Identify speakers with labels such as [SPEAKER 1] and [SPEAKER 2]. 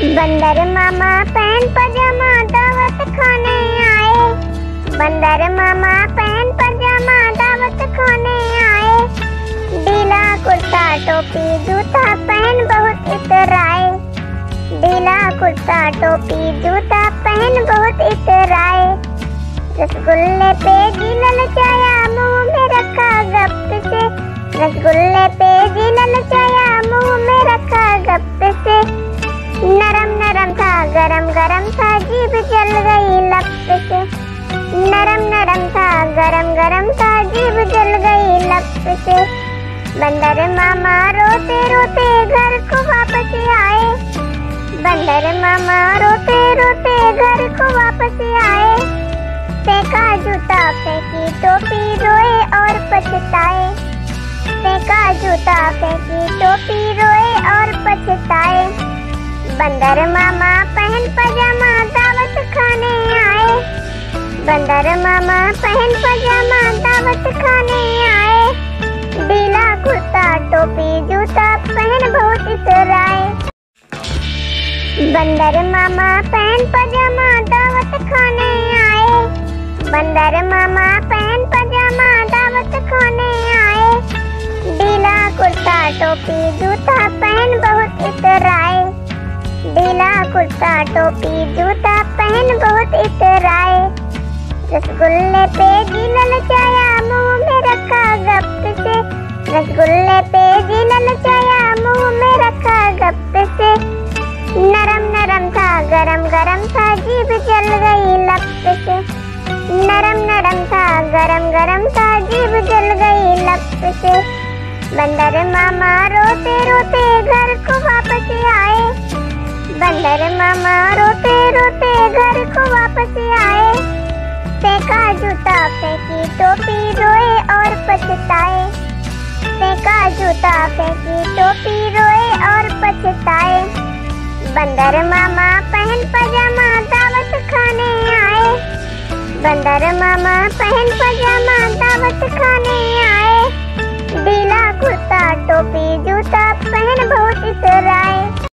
[SPEAKER 1] बंदर मामा पहन पजामा दावत खाने आए। बंदर मामा पहन पजामा दावत खाने आए। ढीला कुर्ता टोपी जूता पहन बहुत इतराए। ढीला कुर्ता टोपी जूता पहन बहुत इतराए। रसगुल्ले पे जी ललचाया मुंह में रखा गप से। रसगुल्ले पे जी ललचाया मुंह में रखा गप से। नरम नरम था गरम गरम था जीभ जल गई लप से। नरम नरम था गरम गरम था जीभ जल गई लप से। बंदर मामा रोते रोते घर को वापस आए। बंदर मामा रोते रोते घर को वापस आए। फेंका जूता फेंकी टोपी रोए और पछताए। फेंका जूता फेंकी टोपी रोए और पछताए। बंदर मामा पहन पजामा दावत खाने आए। बंदर मामा पहन पजामा दावत खाने आए। ढीला कुर्ता टोपी जूता पहन बहुत इतराए। बंदर मामा पहन पजामा दावत खाने आए। बंदर मामा पहन पजामा दावत खाने आए। ढीला कुर्ता टोपी जूता पहन बहुत इतराए। ढीला कुर्ता टोपी जूता पहन बहुत इतराए। रसगुल्ले पे जी ललचाया मुंह में रखा गप से। रसगुल्ले पे जी ललचाया मुंह में रखा गप से। नरम नरम था गरम गरम था जीभ जल गई लप से। नरम नरम था गरम गरम था जीभ जल गई लप से। बंदर मामा रोते रोते घर को वापस आए। बंदर मामा रोते रोते घर को वापस आए। फेंका जूता फेंकी टोपी रोए और पछताए। फेंका जूता फेंकी टोपी रोए और पछताए। बंदर मामा पहन पजामा दावत खाने आए। बंदर मामा पहन पजामा दावत खाने आए। ढीला कुर्ता टोपी जूता पहन बहुत इतराए।